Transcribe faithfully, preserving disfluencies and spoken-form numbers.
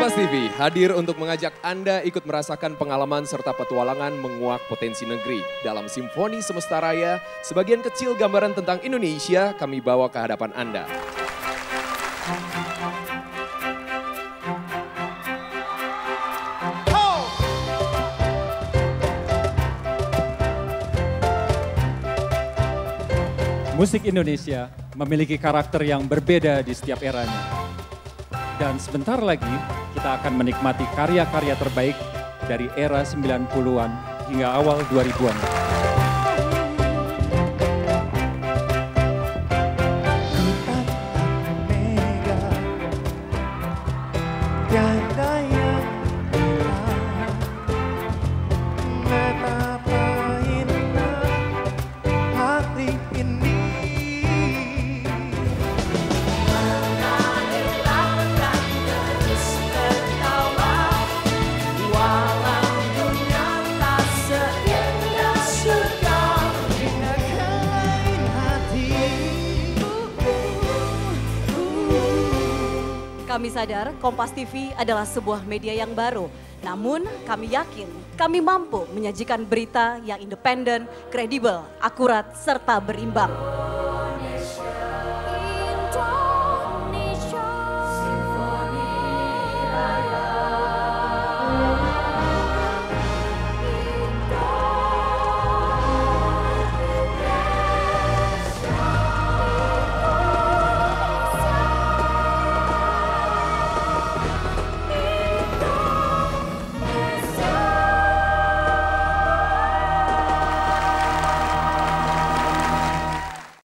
Kompas T V hadir untuk mengajak Anda ikut merasakan pengalaman serta petualangan menguak potensi negeri. Dalam Simfoni Semesta Raya, sebagian kecil gambaran tentang Indonesia kami bawa ke hadapan Anda. Musik Indonesia memiliki karakter yang berbeda di setiap eranya. Dan sebentar lagi kita akan menikmati karya-karya terbaik dari era sembilan puluhan hingga awal dua ribuan. Kami sadar Kompas T V adalah sebuah media yang baru, namun kami yakin kami mampu menyajikan berita yang independen, kredibel, akurat, serta berimbang.